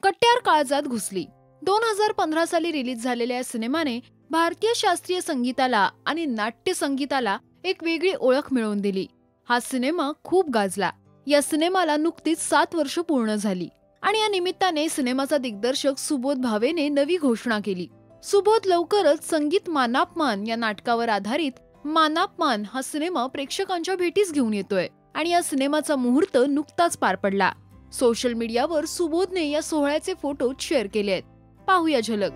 कट्यार काळजात घुसली. 2015 साली रिलीज झालेल्या या सिनेमाने भारतीय शास्त्रीय संगीताला आणि नाट्य संगीताला एक वेगळी ओळख मिळवून दिली. हा सिनेमा खूप गाजला. या सिनेमाला नुकतीच 7 वर्ष पूर्ण झाली आणि या निमित्ताने सिनेमाचा दिग्दर्शक सुबोध भावेने नवी घोषणा केली. सुबोध लवकरच संगीत मानापमान या नाटकावर आधारित मानापमान हा सिनेमा प्रेक्षकांच्या भेटीस घेऊन येतोय आणि या सिनेमाचा मुहूर्त नुकताच पार पडला. सोशल मीडियावर सुबोधने या सोहळ्याचे फोटो शेअर केले आहेत. पाहूया झलक.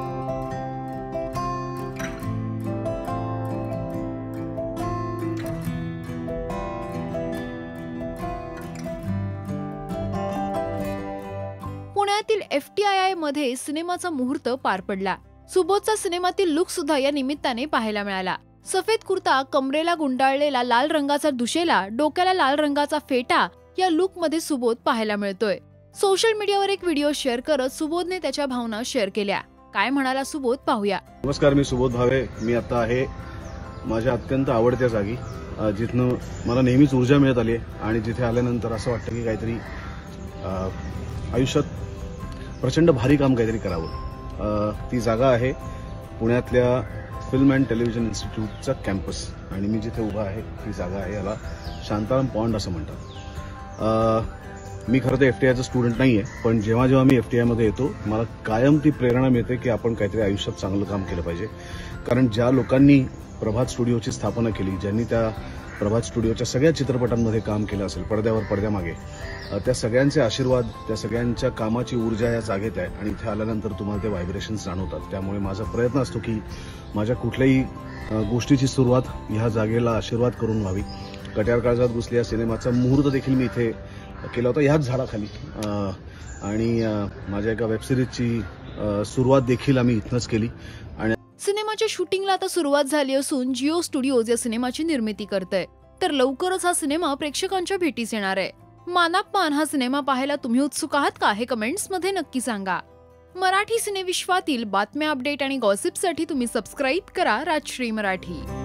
पुण्यातील FTII मध्ये सिनेमाचा मुहूर्त पार पडला. सुबोधचा सिनेमातील लुक सुद्धा या निमित्ताने पाहायला मिळाला. सफेद कुर्ता, कमरेला गुंडाळलेला लाल रंगाचा दुशेला, डोक्याला लाल रंगाचा फेटा या लुक मध्ये सुबोध पाहायला मिळतोय. सोशल मीडियावर एक व्हिडिओ शेअर करत सुबोधने त्याच्या भावना शेअर केल्या. काय म्हणाला सुबोध पाहूया. नमस्कार, मी सुबोध भावे. मी आता आहे माझ्या अत्यंत आवडत्या जागी, जिथनं मला नेहमीच ऊर्जा मिळत आली आणि जिथे आल्यानंतर असं वाटतं की काहीतरी आयुष्यात प्रचंड भारी काम काहीतरी करावं. ती जागा आहे पुण्यातल्या फिल्म अँड टेलिव्हिजन इन्स्टिट्यूटचा कॅम्पस आणि मी जिथे उभा आहे ती जागा आहे, याला शांताराम पॉन्ड असं म्हणतात. मी खरं तर FTIचा स्टुडंट नाहीये, पण जेव्हा जेव्हा मी FTI मध्ये येतो मला कायम ती प्रेरणा मिळते की आपण काहीतरी आयुष्यात चांगलं काम केलं पाहिजे. कारण ज्या लोकांनी प्रभात स्टुडिओची स्थापना केली, ज्यांनी त्या प्रभात स्टुडिओच्या सगळ्या चित्रपटांमध्ये काम केलं असेल, पडद्यावर पडद्यामागे, त्या सगळ्यांचे आशीर्वाद, त्या सगळ्यांच्या कामाची ऊर्जा या जागेत आहे आणि इथे आल्यानंतर तुम्हाला ते व्हायब्रेशन्स जाणवतात. त्यामुळे माझा प्रयत्न असतो की माझ्या कुठल्याही गोष्टीची सुरुवात ह्या जागेला आशीर्वाद करून व्हावी. कट्यार काळजात घुसली या सिनेमाचा मुहूर्त देखील मी इथे केला होता, ह्याच झाडाखाली, आणि माझ्या एका वेबसिरीजची सुरुवात देखील आम्ही इथनच केली. आणि सिनेमाच्या शूटिंगला आता सुरुवात झाली असून जिओ स्टुडिओज या सिनेमाची निर्मिती करतंय. तर लवकरच हा सिनेमा प्रेक्षकांच्या भेटीस येणार आहे. मानापमान हा सिनेमा पाहायला तुम्ही उत्सुक आहात का, हे कमेंट्स मध्ये नक्की सांगा. मराठी सिनेविश्वातील बातम्या, अपडेट आणि गॉसिपसाठी तुम्ही सबस्क्राईब करा राजश्री मराठी.